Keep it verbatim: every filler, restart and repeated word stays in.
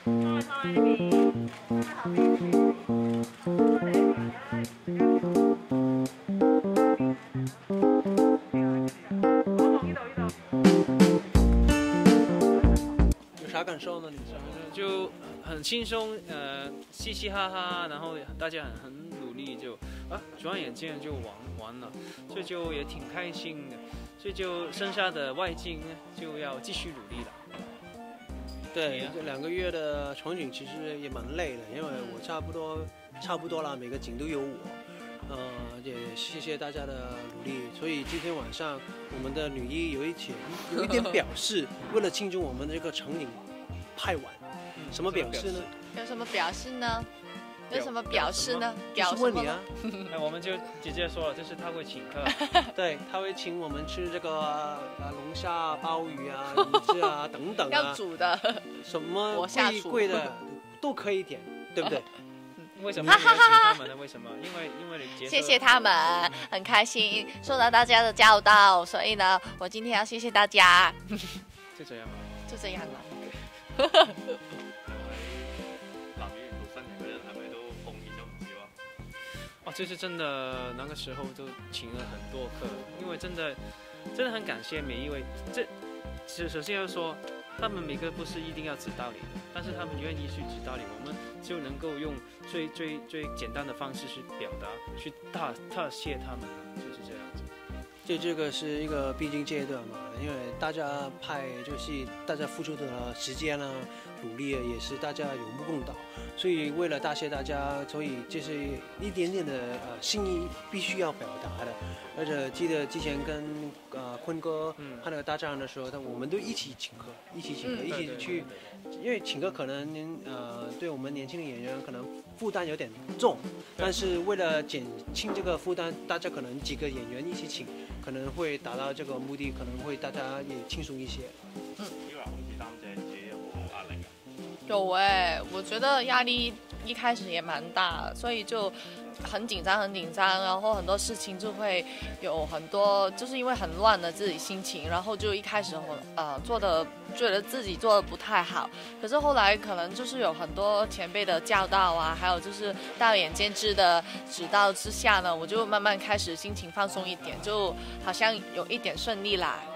有啥感受呢？你就很轻松，呃，嘻嘻哈哈，然后大家很很努力就，啊，转眼间就完完了，所以就也挺开心的，所以就剩下的外景呢就要继续努力了。 对，这两个月的场景其实也蛮累的，因为我差不多差不多了，每个景都有我。呃，也谢谢大家的努力。所以今天晚上我们的女一有一点有一点表示，为了庆祝我们的这个场景拍完，什么表示呢？ 有什么表示呢？有什么表示呢？ 表示问你啊。 那我们就直接说了，就是他会请客， 对，他会请我们吃这个呃龙虾、鲍鱼啊、鱼翅啊等等啊， 要煮的， 什么贵贵的都可以点，对不对？ 为什么你要请他们呢？为什么？因为因为你谢谢他们，很开心受到大家的教導，所以呢，我今天要謝謝大家。 就這樣嘛， 就這樣啦。 兩位男演員做新人嗰陣，係咪都奉獻咗唔少啊？ 哦，就是真的，那個時候都請了很多客，因為真的真的很感謝每一位。這首先要說，他們每個不是一定要指導你的，但是他們願意去指導你，我們就能夠用最最最簡單的方式去表達，去大特謝他們，就是這樣子。 就這個是一個必經階段嘛，因為大家拍這個戲，大家付出的時間啊、努力也是大家有目共睹，所以為了答謝大家，所以這是一點點的呃心意必須要表達的。而且記得之前跟呃坤哥拍那個大戰的時候，他我們都一起請客，一起請客，一起去，因為請客可能呃對我們年輕的演員可能負擔有點重，但是為了減輕這個負擔，大家可能幾個演員一起請，可能會達到這個目的，可能會大家也輕鬆一些。 嗯，呢個公司擔姐自己有冇壓力啊？ 有哎、欸，我覺得壓力一開始也蠻大，所以就很緊張，很緊張，然後很多事情就會有很多，就是因為很亂的自己心情，然後就一開始呃做的覺得自己做的不太好，可是後來可能就是有很多前輩的教導啊，還有就是導演監製的指導之下呢，我就慢慢開始心情放鬆一點，就好像有一點順利啦。